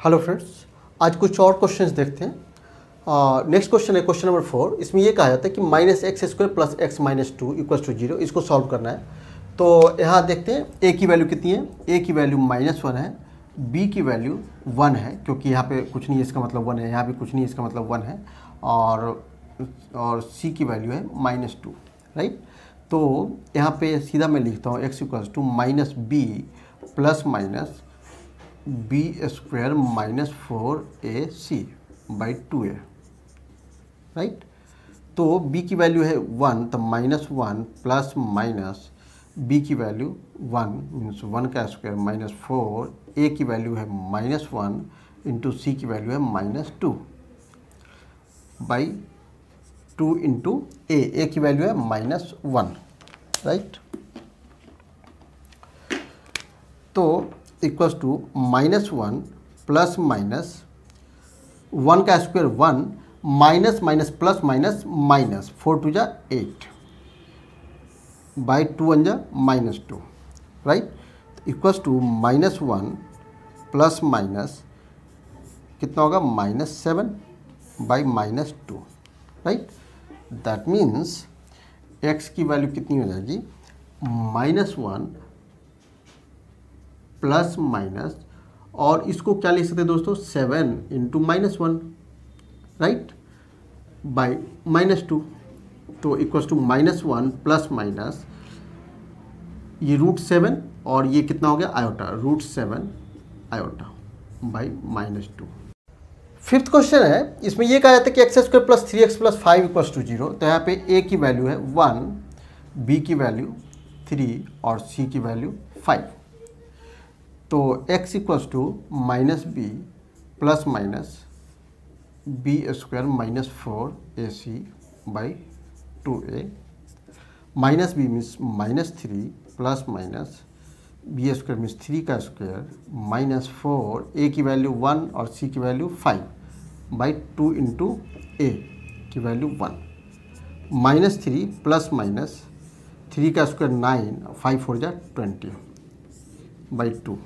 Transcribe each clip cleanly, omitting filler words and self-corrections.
Hello friends, आज कुछ और क्वेश्चंस देखते हैं। नेक्स्ट क्वेश्चन है क्वेश्चन नंबर 4। इसमें ये कहा जाता है कि -x² + x-2 = 0, इसको सॉल्व करना है। तो यहाँ देखते हैं a की वैल्यू कितनी है। a की वैल्यू -1 है, b की वैल्यू 1 है, क्योंकि यहाँ पे कुछ नहीं है इसका मतलब 1 है, यहाँ भी कुछ नहीं है इसका मतलब 1 है, और c की वैल्यू है -2, राइट। तो यहाँ पे सीधा मैं लिखता हूँ x = -b ± b² - 4ac / 2a, right. तो b की वैल्यू है 1, तो -1 ± b की वैल्यू 1 मीन्स 1² - 4, a की वैल्यू है -1 इंटू c की वैल्यू है -2 / 2 इंटू a की वैल्यू है -1, राइट। तो equals to -1 ± 1² 1 minus minus plus minus minus 4 × 2 = 8 / 2 × 1 = -2, right. Equals to -1 plus minus कितना होगा -7 / -2, राइट। दैट मीन्स x की वैल्यू कितनी हो जाएगी -1 प्लस माइनस, और इसको क्या लिख सकते हैं दोस्तों 7 × -1, राइट, बाई -2। तो इक्वल्स टू -1 प्लस माइनस ये √7 और ये कितना हो गया iota, √7 iota by -2। Fifth question है, इसमें ये कहा जाता है कि x² + 3x + 5 = 0। तो यहाँ पे a की वैल्यू है 1, b की वैल्यू 3 और c की वैल्यू 5। तो x = -b plus minus b² - 4ac / 2a, -b means -3 plus minus b² means 3 का स्क्वायर -4, a की वैल्यू 1 और c की वैल्यू 5 / 2 इंटू a की वैल्यू 1, -3 प्लस माइनस 3 का square 9, 5 × 4 = 20 / 2,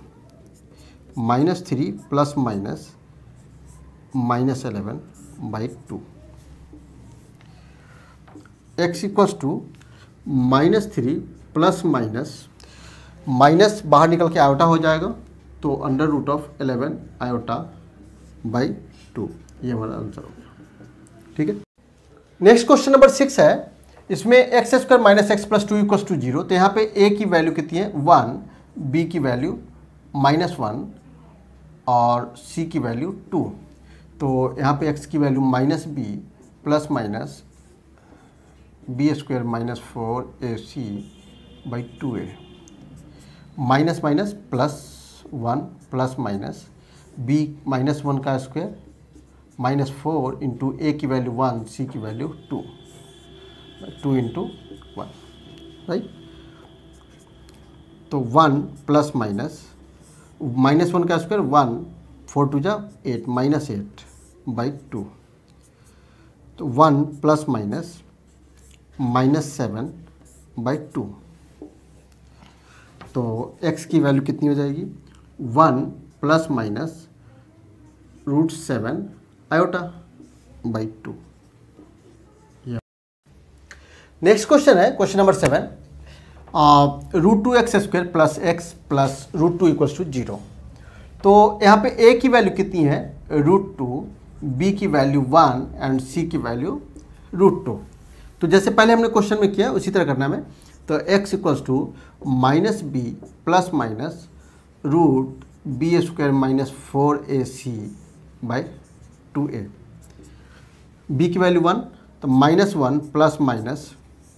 -3 plus minus -11 / 2। x = -3 plus minus बाहर निकल के आयोटा हो जाएगा, तो √11 आयोटा / 2, ये हमारा आंसर हो गया, ठीक है। नेक्स्ट क्वेश्चन नंबर 6 है, इसमें x² - x + 2 = 0। तो यहाँ पे a की वैल्यू कितनी है 1, b की वैल्यू -1 और c की वैल्यू 2। तो यहाँ पे x की value -b plus minus b² - 4ac / 2a, minus minus plus 1 plus minus b -1 का स्क्वायर -4 इंटू a की वैल्यू 1, c की वैल्यू 2 × 1, राइट। तो 1 प्लस माइनस -1 का स्क्वायर 1, 4 × 2 = 8 -8 / 2। तो 1 प्लस माइनस -7 / 2। तो x की वैल्यू कितनी हो जाएगी 1 plus minus √7 iota / 2। Next question है क्वेश्चन नंबर 7। √2x² + x + √2 = 0। तो यहाँ पे a की वैल्यू कितनी है √2, b की वैल्यू 1 एंड c की वैल्यू √2। तो जैसे पहले हमने क्वेश्चन में किया उसी तरह करना है। तो x = -b plus minus √b² - 4ac / 2a, b की वैल्यू 1, तो -1 प्लस माइनस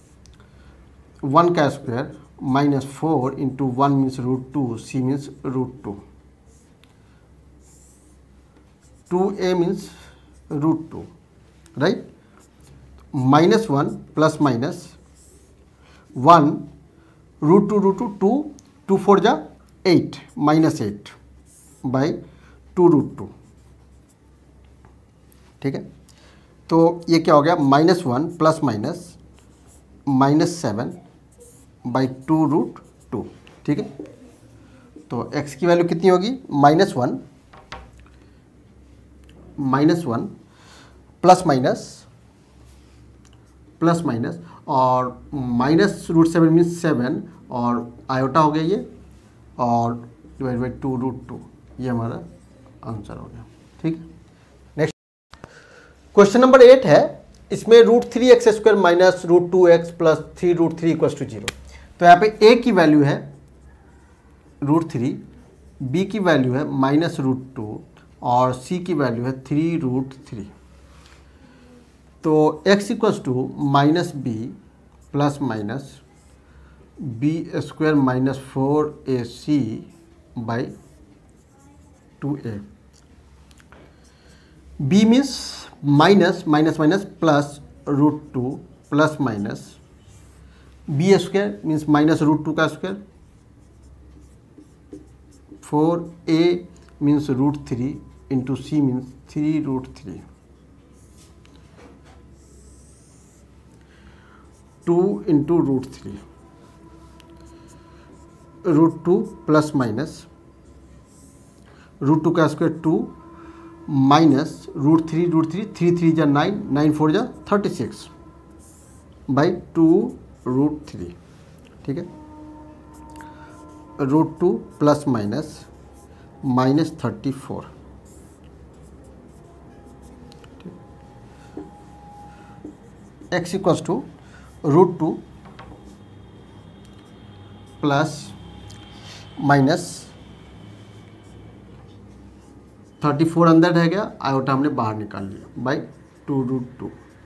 1 का square -4 into 1 means √2, c means √2, 2a means √2, right. -1 plus minus 1 √2 2, 2 4 = 8 -8 / 2 √2, ठीक है। तो ये क्या हो गया -1 प्लस माइनस -7 / 2 √2, ठीक है। तो x की वैल्यू कितनी होगी -1 -1 प्लस माइनस और -√7 मीन्स 7 और आयोटा हो गया ये, और डिवाइड बाई 2√2, ये हमारा आंसर हो गया। ठीक, नेक्स्ट क्वेश्चन नंबर 8 है, इसमें √3x² माइनस √2x प्लस 3√3 = 0। तो यहाँ पे a की वैल्यू है √3, b की वैल्यू है -√2 और c की वैल्यू है 3√3। तो x = -b plus minus b² minus 4ac by 2a। b means minus minus minus plus √2 plus minus b² means -√2 का square, 4a means √3 into c means 3√3, 2 into √3, √2 plus minus √2 का square 2 minus √3, 3 3 जा 9, 9 4 जा 36 by 2√3। ठीक है, √2 plus minus -34, x = √2 plus minus 34 अंदर रह गया, iota हमने बाहर निकाल लिया, बाई 2√2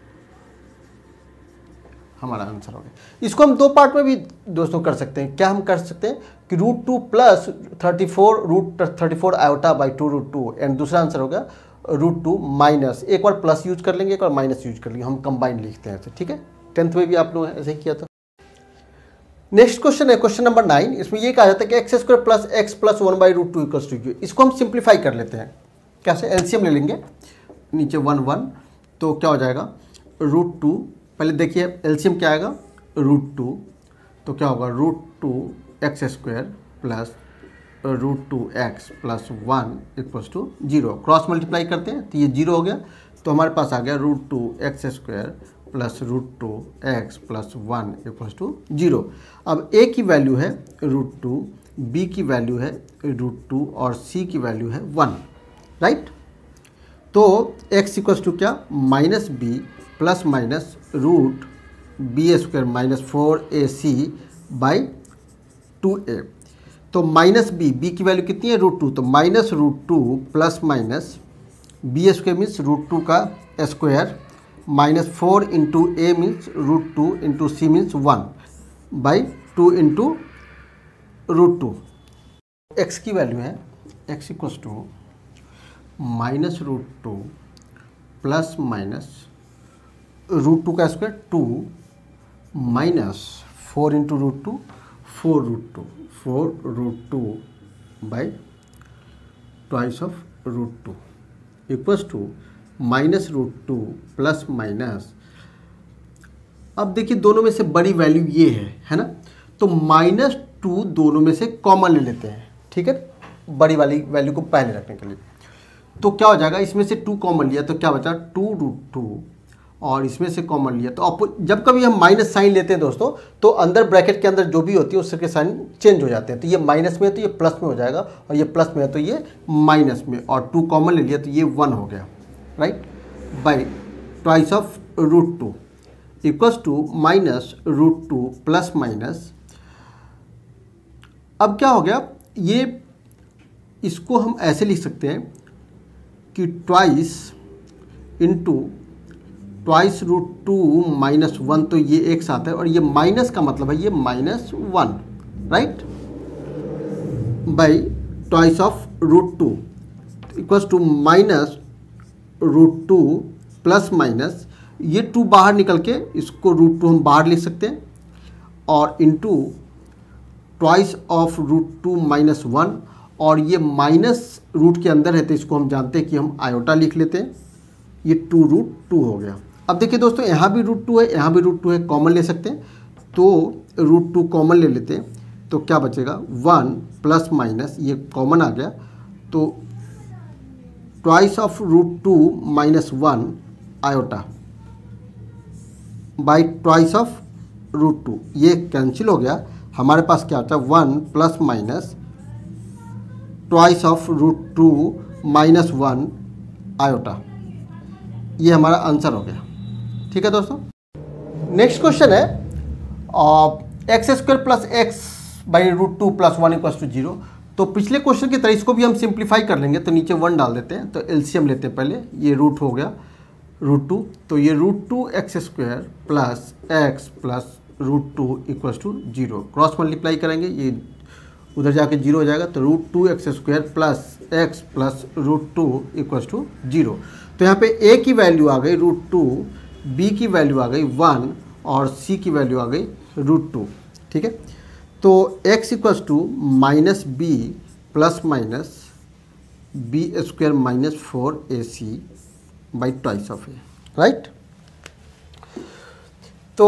हमारा आंसर हो गया। इसको हम दो पार्ट में भी दोस्तों कर सकते हैं। क्या हम कर सकते हैं कि √2 प्लस 34 आयोटा बाई 2√2, एंड दूसरा आंसर होगा √2 माइनस, एक बार प्लस यूज कर लेंगे, एक बार माइनस यूज कर लेंगे, हम कंबाइन लिखते हैं ऐसे। ठीक है, 10th में भी आप लोग ऐसे ही किया था। नेक्स्ट क्वेश्चन है क्वेश्चन नंबर 9। इसमें ये कहा जाता है कि x² plus x plus 1/√2 = q। इसको हम सिंप्लीफाई कर लेते हैं। कैसे? एलसीएम ले लेंगे, नीचे 1 1, तो क्या हो जाएगा √2, पहले देखिए एलसीएम क्या आएगा √2, तो क्या होगा √2x² plus √2x plus 1 = 0। Cross multiply करते हैं तो ये 0 हो गया, तो हमारे पास आ गया √2x² प्लस √2x प्लस 1 = 0। अब a की वैल्यू है √2, b की वैल्यू है √2 और c की वैल्यू है 1, राइट। तो x = क्या -b plus minus √b² minus 4ac by 2a। तो -b की वैल्यू कितनी है √2, तो -√2 प्लस माइनस b² मीन्स √2 का square minus 4 into a means √2 into c means 1 by 2 into √2। x की वैल्यू है x = -√2 प्लस माइनस √2 का square 2 minus 4 into √2 4√2 by twice of √2 equals to -√2 plus minus, अब देखिए दोनों में से बड़ी वैल्यू ये है ना, तो -2 दोनों में से कॉमन ले लेते हैं। ठीक है, बड़ी वाली वैल्यू को पहले रखने के लिए, तो क्या हो जाएगा, इसमें से 2 कॉमन लिया तो क्या बचा 2√2, और इसमें से कॉमन लिया तो जब कभी हम माइनस साइन लेते हैं दोस्तों, तो अंदर ब्रैकेट के अंदर जो भी होती है उसके साइन चेंज हो जाते हैं। तो ये माइनस में है तो ये प्लस में हो जाएगा, और ये प्लस में है तो ये माइनस में, और 2 कॉमन ले लिया तो ये 1 हो गया, right, by twice of √2 equals to -√2 plus minus. अब क्या हो गया, ये इसको हम ऐसे लिख सकते हैं कि ट्वाइस √2 माइनस 1, तो ये एक साथ है, और ये माइनस का मतलब है ये -1, right, by twice of √2 equals to -√2 plus minus, ये 2 बाहर निकल के इसको √2 हम बाहर लिख सकते हैं, और इंटू ट्वाइस ऑफ √2 माइनस 1, और ये माइनस रूट के अंदर है तो इसको हम जानते हैं कि हम आयोटा लिख लेते हैं, ये 2√2 हो गया। अब देखिए दोस्तों, यहाँ भी √2 है, यहाँ भी √2 है, कॉमन ले सकते हैं, तो √2 कॉमन ले लेते हैं, तो क्या बचेगा 1 प्लस माइनस, ये कॉमन आ गया, तो twice of root two minus one iota by twice of root two, ये कैंसिल हो गया, हमारे पास क्या होता है 1 plus minus twice of root two minus one iota. ये हमारा आंसर हो गया। ठीक है दोस्तों, नेक्स्ट क्वेश्चन है x square plus x by root two plus one equals to zero. तो पिछले क्वेश्चन की तरह इसको भी हम सिंप्लीफाई कर लेंगे, तो नीचे वन डाल देते हैं, तो एलसीएम लेते हैं पहले, ये रूट हो गया रूट टू, तो ये root two x square plus x plus root two equals to zero, cross multiply करेंगे, ये उधर जाके जीरो हो जाएगा, तो root two x square plus x plus root two equals to zero. तो यहाँ पे ए की वैल्यू आ गई रूट टू, बी की वैल्यू आ गई वन और सी की वैल्यू आ गई रूट टू। ठीक है, तो x equals to minus b plus minus b square minus four a c by twice of a, right. तो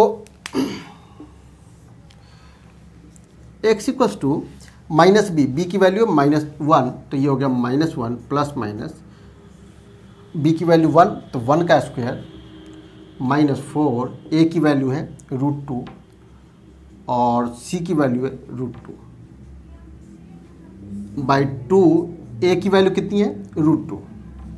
x equals to minus b की वैल्यू माइनस वन, तो ये हो गया minus one plus minus b की value one, तो one का square minus four, a की वैल्यू है रूट टू और सी की वैल्यू है root two by two, A की वैल्यू कितनी है root two,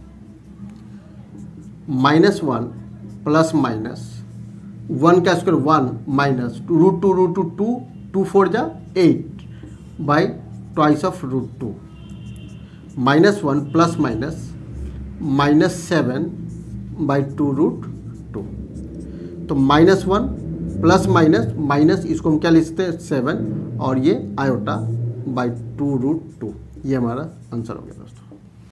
minus one plus minus one का square one minus root two two, two four जा 8 by twice of root two, minus one plus minus minus seven by two root two, तो minus one plus minus minus, इसको हम क्या लिख सकते हैं 7 और ये iota by two root two, ये हमारा आंसर हो गया दोस्तों।